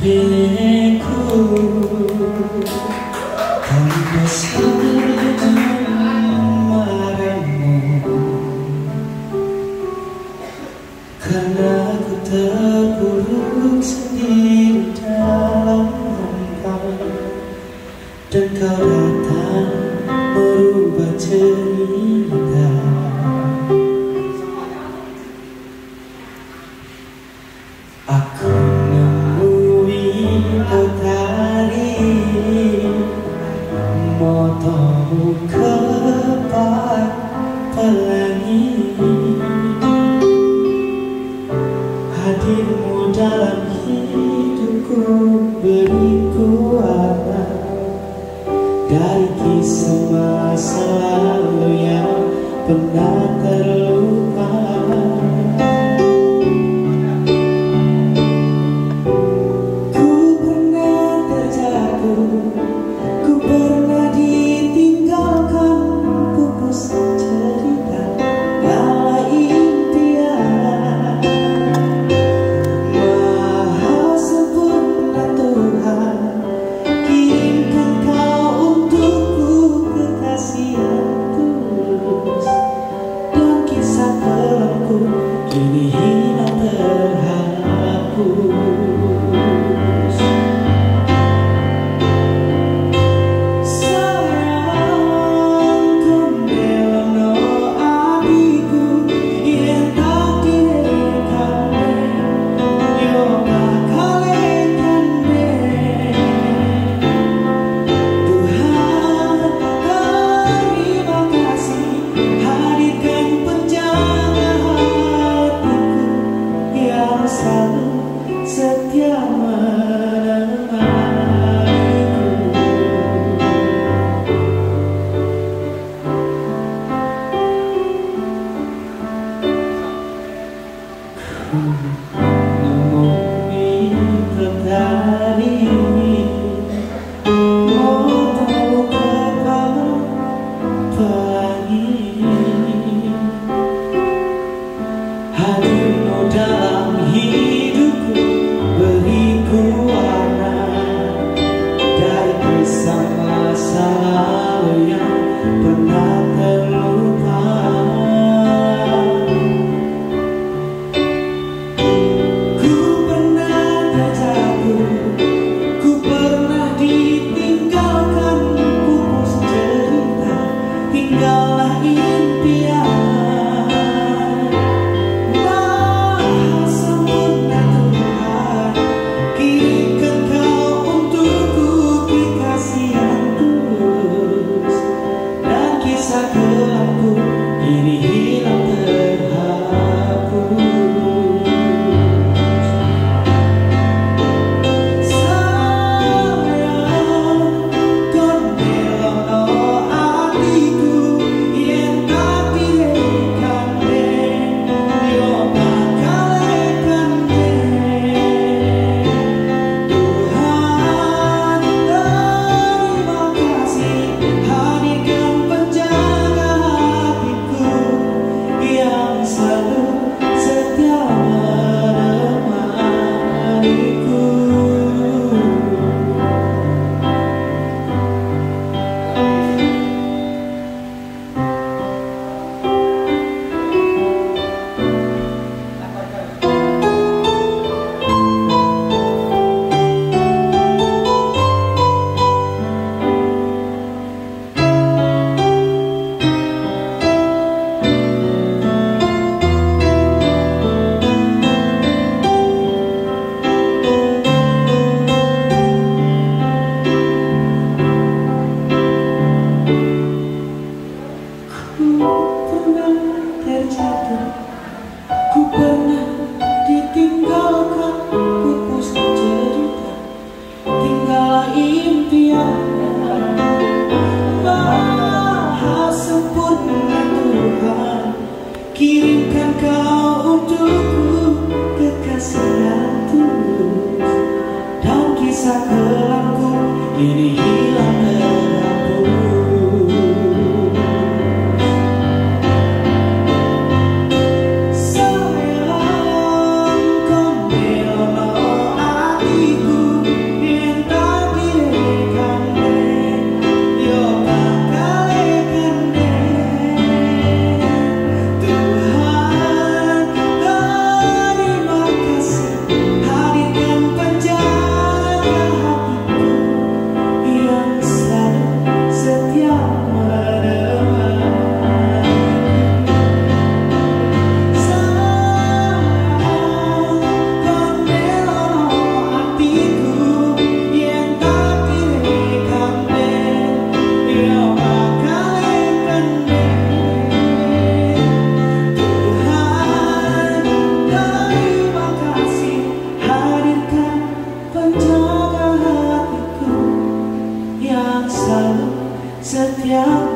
pilihku tanpa marahmu, karena aku terpuruk sendiri dalam hampa, dan kau datang merubah cerita. Aku nemui petani, motomu kepak pelangi. Hadirmu dalam hidupku beriku warna dari kisah masa lalu yang pernah terlupa. Kini hilang terhapus. Sayang kembali adikku yang tak direkam, yo bakalekan Tuhan, terima kasih hadirkan penjaga yang selalu setia menemaniku. Ku nemui petani, motomu kepak pelangi. Hadirmu dalam hidupku beriku warna dari kisah masa lalu yang pernah terlupa. Ku pernah terjatuh, ku pernah ditinggalkan, pupus cerita, tinggallah impian. Ini hilang terhapus. Sayang kembali adikku yang tak direkam, yo bakalekan Tuhan, terima kasih hadirkan penjaga yang selalu setia menemaniku. Ku pernah ditinggalkan, pupus cerita, tinggallah impian. Maha sempurna Tuhan, kirimkan kau untukku kekasih yang tulus, dan kisah kelamku ini hilang terhapus. Sayang kembali adikku setiap